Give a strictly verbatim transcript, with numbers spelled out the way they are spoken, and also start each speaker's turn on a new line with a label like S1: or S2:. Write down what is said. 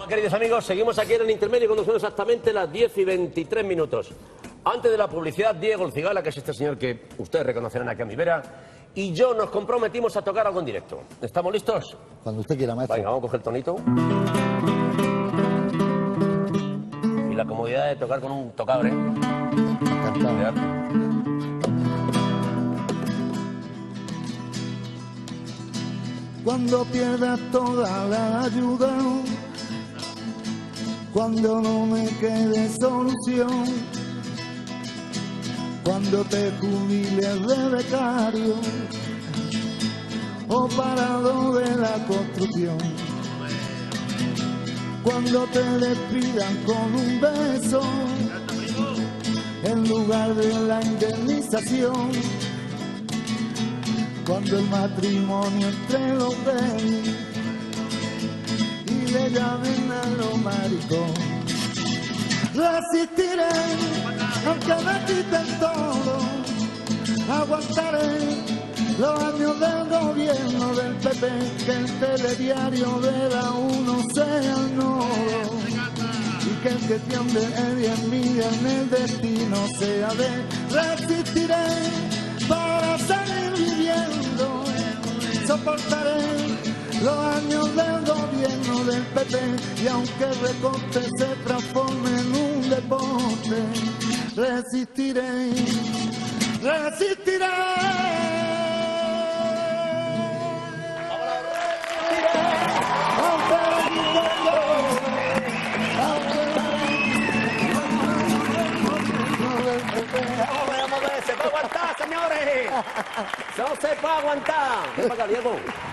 S1: queridos amigos, seguimos aquí en el intermedio cuando son exactamente las diez y veintitrés minutos. Antes de la publicidad, Diego El Cigala, que es este señor que ustedes reconocerán aquí a mi vera, y yo nos comprometimos a tocar algo en directo. ¿Estamos listos?
S2: Cuando usted quiera, maestro.
S1: Venga, vamos a coger el tonito. Y la comodidad de tocar con un tocabre.
S2: Encantado.
S3: Cuando pierdas toda la ayuda, cuando no me quede solución, cuando te jubiles de becario o parado de la construcción, cuando te despidan con un beso en lugar de la indemnización, cuando el matrimonio entre los gays y le llamen a los maricón. Resistiré aunque me quiten todo, aguantaré los años del gobierno del P P, que el telediario de la uno sea el nodo y que el que tiende de envidia en el destino sea de. Resistiré para seguir viviendo, soportaré los años del gobierno del P P y aunque el recorte se transforme en un deporte, resistiré, resistiré.
S1: ¡Se puede aguantar, señores! ¡No se puede aguantar! Ven para acá, Diego.